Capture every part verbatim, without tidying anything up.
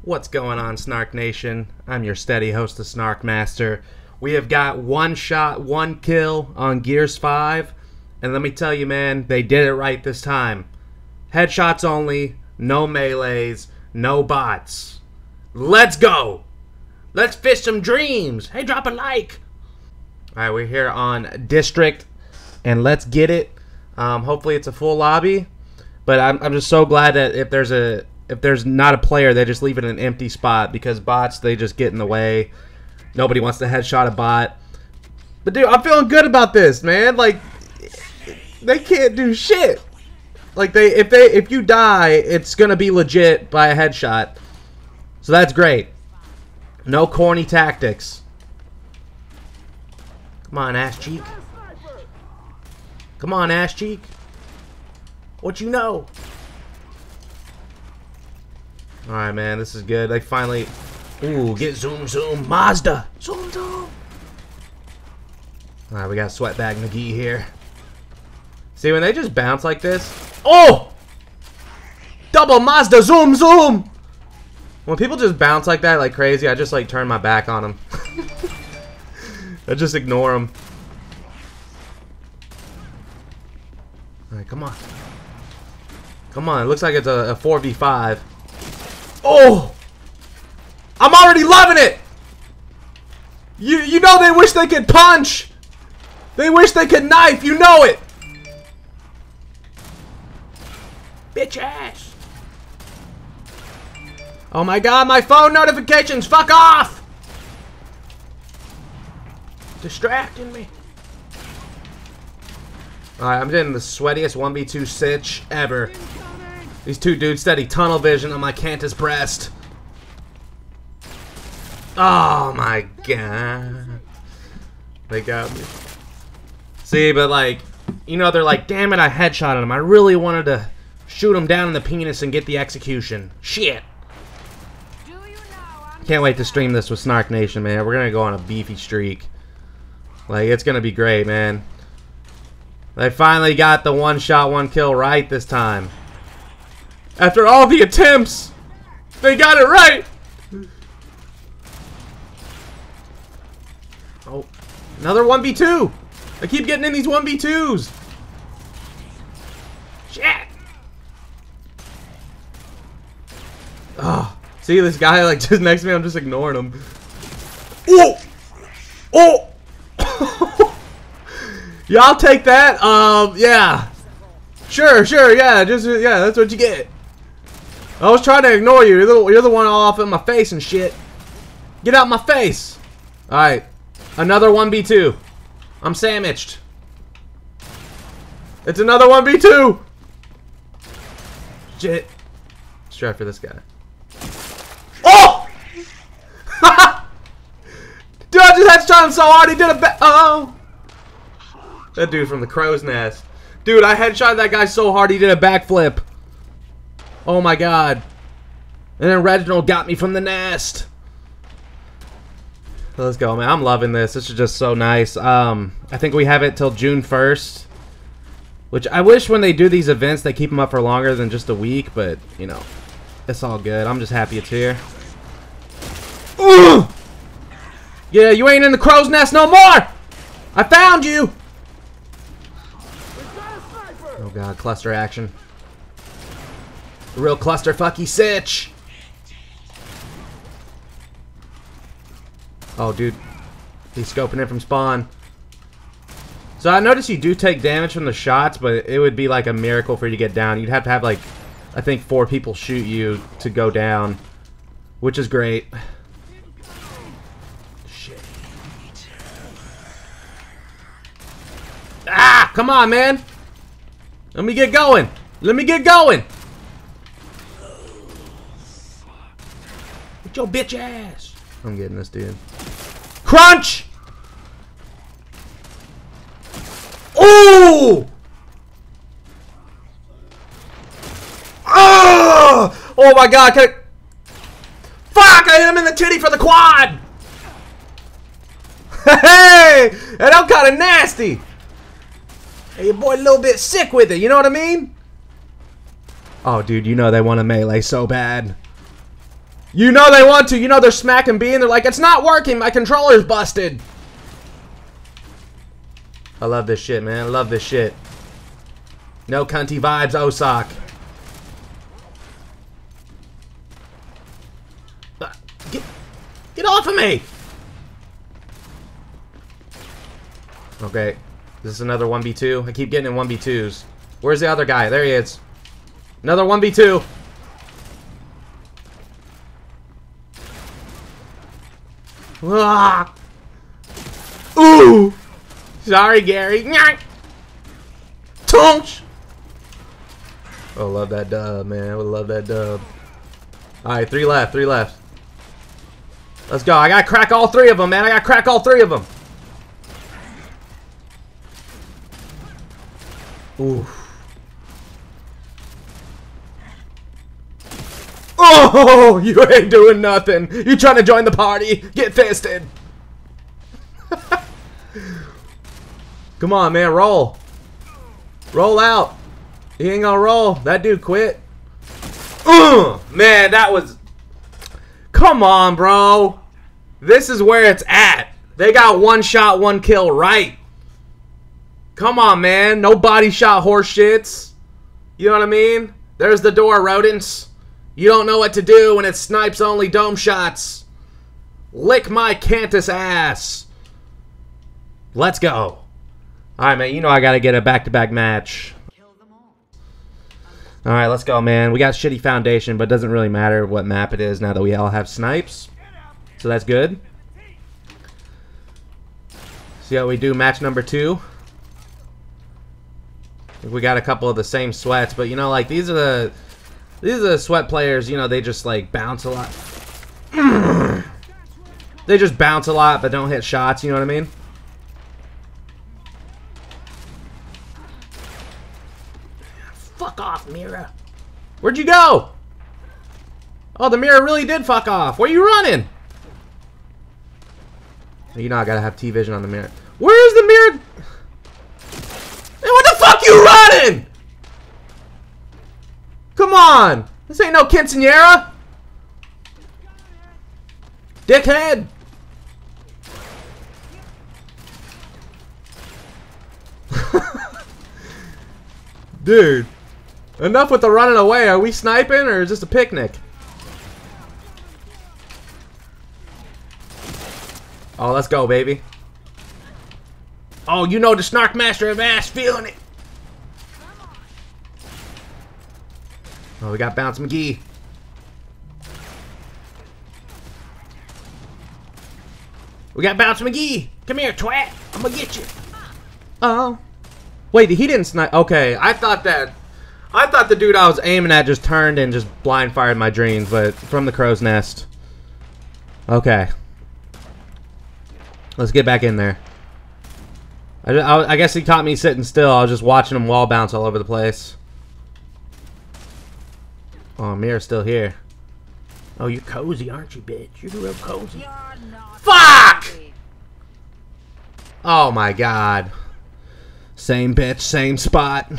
What's going on, Snark Nation? I'm your steady host, the Snark Master. We have got one shot, one kill on Gears five. And let me tell you, man, they did it right this time. Headshots only, no melees, no bots. Let's go! Let's fish some dreams! Hey, drop a like! Alright, we're here on District, and let's get it. Um, hopefully it's a full lobby. But I'm, I'm just so glad that if there's a if there's not a player, they just leave it in an empty spot, because bots, they just get in the way. Nobody wants to headshot a bot. But dude, I'm feeling good about this, man. Like, they can't do shit. Like, they if they if you die, it's gonna be legit by a headshot. So that's great. No corny tactics. Come on, ass cheek. Come on, ass cheek. What you know? Alright, man, this is good. They finally... Ooh, get zoom, zoom. Mazda! Zoom, zoom! Alright, we got Sweatbag McGee here. See, when they just bounce like this... Oh! Double Mazda, zoom, zoom! When people just bounce like that, like crazy, I just, like, turn my back on them. I just ignore them. Alright, come on. Come on, it looks like it's a, a four v five. Oh! I'm already loving it! You you know they wish they could punch! They wish they could knife, you know it! Bitch ass! Oh my god, my phone notifications, fuck off! Distracting me. Alright, I'm getting the sweatiest one v two sitch ever. These two dudes steady tunnel vision on my Cantus breast. Oh my god. They got me. See, but like, you know, they're like, damn it, I headshotted him. I really wanted to shoot him down in the penis and get the execution. Shit. Can't wait to stream this with Snark Nation, man. We're gonna go on a beefy streak. Like, it's gonna be great, man. They finally got the one shot, one kill right this time. After all the attempts, they got it right. Oh, another one v two. I keep getting in these one v twos. Shit. Oh, see this guy like just next to me, I'm just ignoring him. Oh! Oh! Yeah, I'll take that. Um, yeah. Sure, sure, yeah, just, yeah, that's what you get. I was trying to ignore you. You're the, you're the one all off in my face and shit. Get out my face. Alright. Another one v two. I'm sandwiched. It's another one v two. Shit. Let's try for this guy. Oh! Dude, I just headshot him so hard he did a ba- Oh! That dude from the crow's nest. Dude, I headshot that guy so hard he did a backflip. Oh my god. And then Reginald got me from the nest. Let's go, man. I'm loving this. This is just so nice. Um, I think we have it till June first. Which I wish when they do these events they keep them up for longer than just a week. But, you know, it's all good. I'm just happy it's here. Ugh! Yeah, you ain't in the crow's nest no more! I found you! Oh god, cluster action. Real clusterfucky sitch. Oh, dude. He's scoping in from spawn. So I noticed you do take damage from the shots, but it would be like a miracle for you to get down. You'd have to have like, I think four people shoot you to go down. Which is great. Shit. Ah! Come on, man! Let me get going! Let me get going! Get your bitch ass! I'm getting this dude. Crunch! Ooh! Oh! Oh my god, can I... Fuck! I hit him in the titty for the quad! Hey! And I'm kinda nasty! Hey, your boy a little bit sick with it, you know what I mean? Oh, dude, you know they want to melee so bad. You know they want to. You know they're smacking B and they're like, it's not working. My controller's busted. I love this shit, man. I love this shit. No cunty vibes, O S O K. Uh, get, get off of me! Okay. This is another one v two. I keep getting in one v twos. Where's the other guy? There he is. Another one v two. Ah. Ooh! Sorry, Gary. Tunch! Oh, love that dub, man. I would love that dub. Alright, three left, three left. Let's go. I gotta crack all three of them, man. I gotta crack all three of them. Ooh. Oh, you ain't doing nothing. You trying to join the party? Get fisted. Come on, man. Roll. Roll out. He ain't gonna roll. That dude quit. Ugh, man, that was... Come on, bro. This is where it's at. They got one shot, one kill right. Come on, man. No body shot horse shits. You know what I mean? There's the door, rodents. You don't know what to do when it's snipes only dome shots. Lick my Cantus ass. Let's go. Alright, man. You know I gotta get a back-to-back match. Alright, let's go, man. We got shitty foundation, but it doesn't really matter what map it is now that we all have snipes. So that's good. See how we do match number two. We got a couple of the same sweats, but you know, like these are the these are the sweat players. You know, they just like bounce a lot. They just bounce a lot, but don't hit shots. You know what I mean? Fuck off, Mira. Where'd you go? Oh, the Mira really did fuck off. Where you running? You know I gotta have T-vision on the Mira. Where's the Mira? Man, what the fuck you running? Come on. This ain't no quinceañera. Dickhead. Dude. Enough with the running away. Are we sniping or is this a picnic? Oh, let's go, baby. Oh, you know the Snark Master of Ass feeling it. Oh, we got Bounce McGee. We got Bounce McGee. Come here, twat. I'm gonna get you. Oh. Wait, he didn't snipe. Okay, I thought that... I thought the dude I was aiming at just turned and just blind fired my dreams, but from the crow's nest. Okay. Let's get back in there. I, I, I guess he caught me sitting still. I was just watching him wall bounce all over the place. Oh, Mira's still here. Oh, you're cozy, aren't you, bitch? You're real cozy. Fuck! Oh my god. Same bitch, same spot.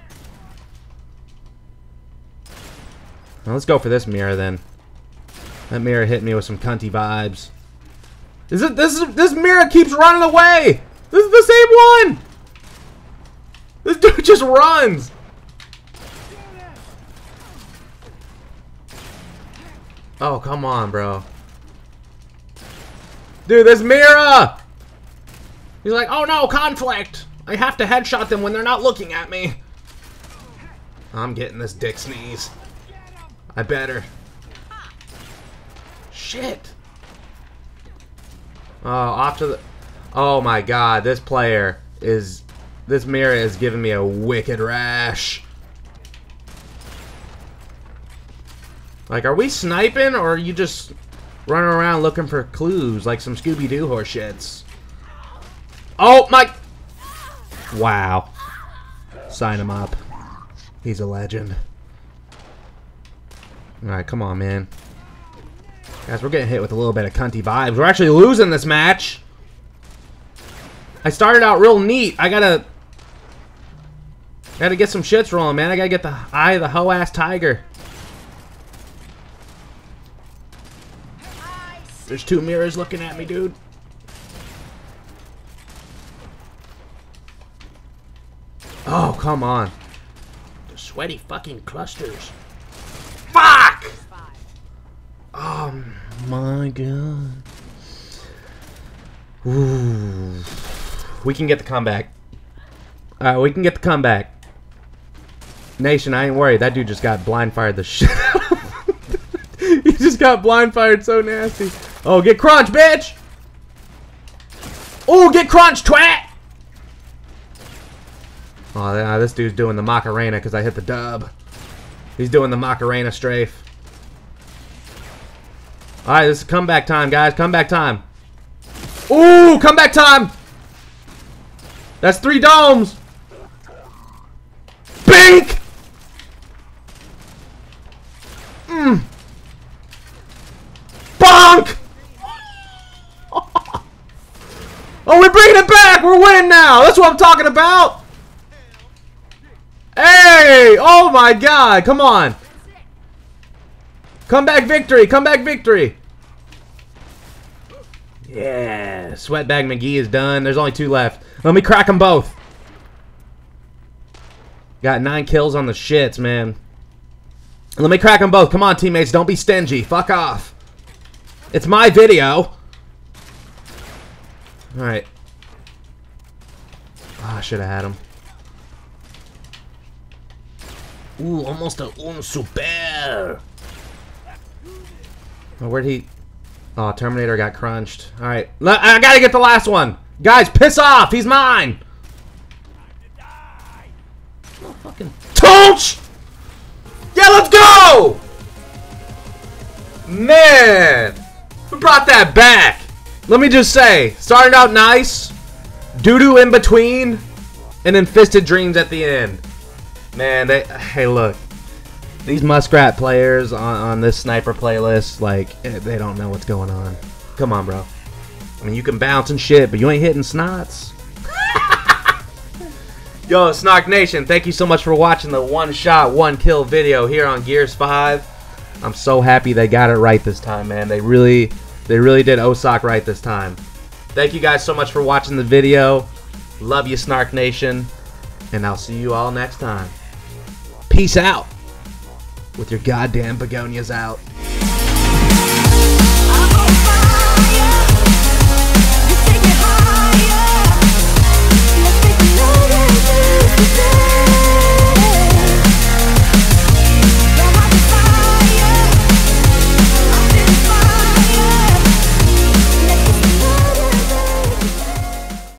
Now let's go for this Mira then. That Mira hit me with some cunty vibes. Is it this? Is, this Mira keeps running away. This is the same one. This dude just runs. Oh, come on, bro. Dude, this Mira. He's like, oh no, conflict. I have to headshot them when they're not looking at me. I'm getting this dick sneeze. I better. Shit. Oh, off to the... Oh my god, this player is... This Mira is giving me a wicked rash. Like, are we sniping or are you just running around looking for clues like some Scooby-Doo horseshits? Oh my... Wow. Sign him up. He's a legend. Alright, come on, man. Guys, we're getting hit with a little bit of cunty vibes. We're actually losing this match. I started out real neat. I gotta... Gotta get some shits rolling, man. I gotta get the eye of the hoe-ass tiger. There's two mirrors looking at me, dude. Oh, come on. The sweaty fucking clusters. Fuck! Oh my god. Ooh. We can get the comeback. Alright, we can get the comeback. Nation, I ain't worried. That dude just got blind fired the shit out. He just got blind fired so nasty. Oh, get crunched, bitch! Oh, get crunched, twat! Oh, yeah, this dude's doing the Macarena because I hit the dub. He's doing the Macarena strafe. Alright, this is comeback time, guys. Comeback time. Ooh, comeback time! That's three domes! Bink! Mm. Bonk! Oh, we're bringing it back! We're winning now! That's what I'm talking about! Hey! Oh my god! Come on! Comeback victory! Comeback victory! Yeah! Sweatbag McGee is done. There's only two left. Let me crack them both. Got nine kills on the shits, man. Let me crack them both. Come on, teammates. Don't be stingy. Fuck off. It's my video. Alright. Oh, I should have had him. Ooh, almost a un super. Oh, where'd he... Oh, Terminator got crunched. Alright. I gotta get the last one. Guys, piss off. He's mine. Oh, fucking... Touch! Yeah, let's go! Man. Who brought that back? Let me just say, started out nice, doo-doo in between, and then Fisted Dreams at the end. Man, they, hey look, these Muskrat players on, on this sniper playlist, like, they don't know what's going on. Come on, bro. I mean, you can bounce and shit, but you ain't hitting snots. Yo, Snark Nation, thank you so much for watching the one-shot, one-kill video here on Gears five. I'm so happy they got it right this time, man. They really... They really did O S O K right this time. Thank you guys so much for watching the video. Love you, Snark Nation. And I'll see you all next time. Peace out. With your goddamn begonias out.